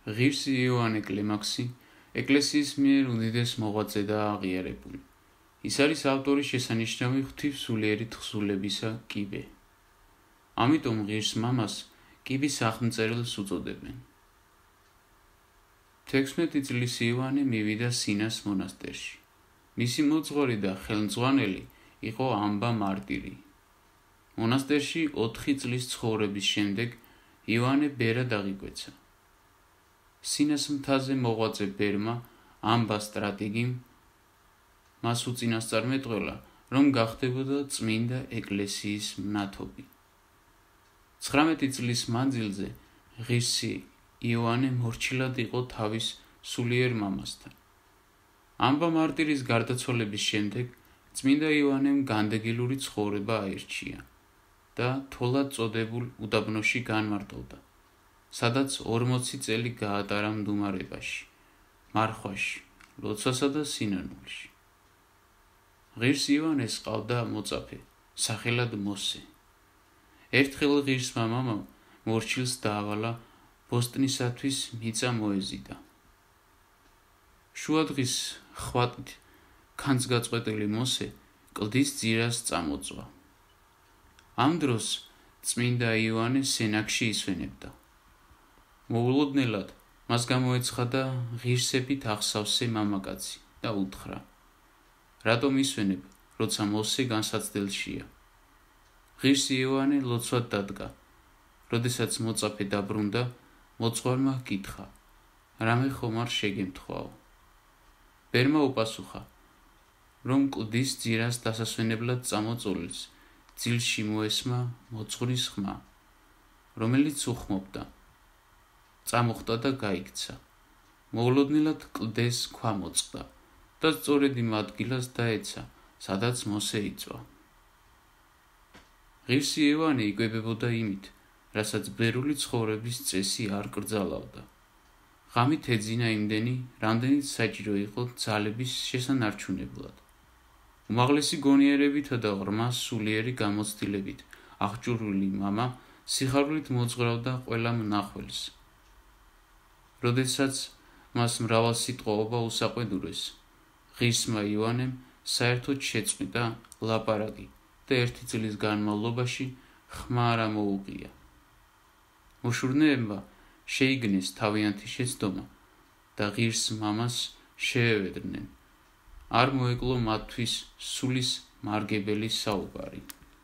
ღირსი იოანე კლიმაქსი ეკლესიის მიერ უდიდეს მოღვაწედაა აღიარებული. ის არის ავტორის შესანიშნავი ღვთივსულიერი თხზულებისა კიბე. ამიტომ ღირს მამას კიბის აღმწერელს უწოდებენ. 16 წლის იოანე მივიდა სინას მონასტერში. მისი მოძღვარი და ხელმძღვანელი იყო ამბა მარტირი. მონასტერში 4 წლის ცხოვრების შემდეგ იოანე ბერად აღიკვეცა. სინას მთაზე მოღვაწე ბერმა ამბა სტრატეგიმ მას უწინასწარმეტყველა, რომ გახდებოდა წმინდა ეკლესიის მნათობი. 19 წლის მანძილზე ღირსი იოანე მორჩილად იყო თავის სულიერ მამასთან. ამბა მარტირის გარდაცვალების შემდეგ წმინდა იოანემ განდეგილური ცხოვრება აირჩია და თოლად წოდებულ უდაბნოში განმარტოვდა, სადაც 40 წელი გაატარა მდუმარებაში, მარხვაში, ლოცვასა და სინანულში. ღირს იოანეს ყავდა მოწაფე, სახელად მოსე. ერთხელ ღირსმა მამამ მორჩილს დაავალა ბოსტნისათვის მიწა მოეზიდა. შუადღის ხვატით ქანწგაწყვეტილი მოსე კლდის ძირას წამოწვა. ამ დროს წმინდა იოანე სენაკში ისვენებდა. მოულოდნელად მას გამოეცხადა ღირსებით ახსავსე მამაკაცი და უთხრა: რატომ ისვენებ, როცა მოსე განსაცდელშია? ღირსი იოანე ლოცვად დადგა. როდესაც მოწაფე დაბრუნდა, მოძღვარმა ჰკითხა: რამე ხომ არ შეგემთხვაო? ბერმა უპასუხა, რომ კლდის ძირას დასასვენებლად წამოწოლილს ძილში მოესმა მოძღვრის ხმა, რომელიც უხმობდა. წამოხტა და გაიქცა. მოულოდნელად კლდეს ქვა მოწყდა და სწორედ იმ ადგილას დაეცა, სადაც მოსე იწვა. ღირსი იოანე იკვებებოდა იმით, რასაც ბერული ცხოვრების წესი არ კრძალავდა. ღამით ეძინა იმდენი, რამდენიც საჭირო იყო ძალების შესანარჩუნებლად. უმაღლესი გონიერებითა და ღრმა სულიერი გამოცდილებით აღჭურვილი მამა სიხარულით მოძღვრავდა ყველა მნახველს. როდესაც მას მრავალსიტყვაობა უსაყვედურეს, ღირსმა იოანემ საერთოდ შეწყვიტა ლაპარაკი და 1 წლის განმავლობაში ხმა არ ამოუღია. მოშურნეებმა შეიგნეს თავიანთი შეცდომა და ღირს მამას შეევედრნენ. არ მოეკლო მათთვის სულის მარგებელი საუბარი.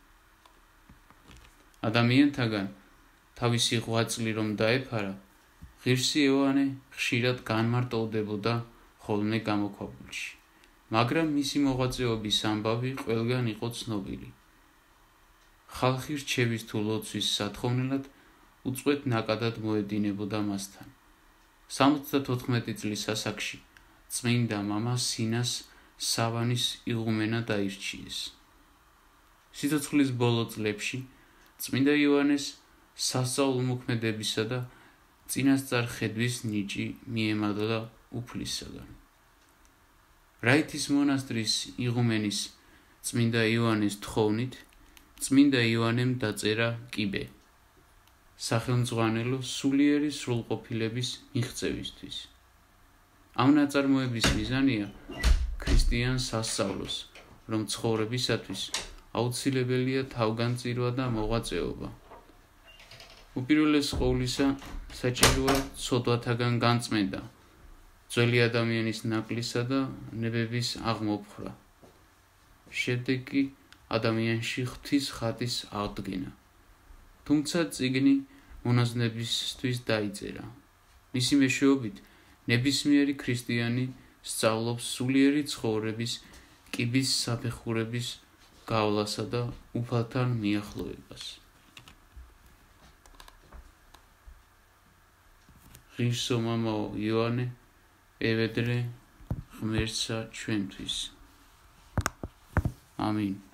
ადამიანთაგან თავისი ღვაწლი რომ დაეფარა, ღირსი იოანე ხშირად განმარტოვდებოდა ხოლმე გამოქვაბულში, მაგრამ მისი მოღვაწეობის ამბავი ყველგან იყო ცნობილი. ხალხი რჩევის თუ ლოცვის სათხოვნელად უწყვეტ ნაკადად მოედინებოდა მასთან. 74 წლის ასაკში წმინდა მამა სინას სავანის იღუმენად აირჩიეს. სიცოცხლის ბოლო წლებში წმინდა იოანეს სასწაულმოქმედებისა და წინასწარ ხედვის ნიჭი მიემადლა უფლისაგან. რაითის მონასტრის იღუმენის წმინდა იოანეს თხოვნით წმინდა იოანემ დაწერა კიბე, სახელმძღვანელო სულიერი სრულყოფილების მიღწევისთვის. ამ ნაწარმოების მიზანია ქრისტიანს ასწავლოს, რომ ცხოვრებისათვის აუცილებელია თავგანწირვა და მოღვაწეობა. უპირველეს ყოვლისა საჭიროა ცოდვათაგან განწმენდა, ძველი ადამიანის ნაკლისა და ნებების აღმოფხვრა. შემდეგ კი ადამიანში ღვთის ხატის აღდგენა. თუმცა წიგნი მონაზვნებისთვის დაიწერა. მისი მეშვეობით ნებისმიერი ქრისტიანი სწავლობს სულიერი ცხოვრების კიბის საფეხურების გავლასა და უფალთან მიახლოებას. ღირსო მამაო იოანე, ევედრე ღმერთსა ჩვენთვის. ამინ.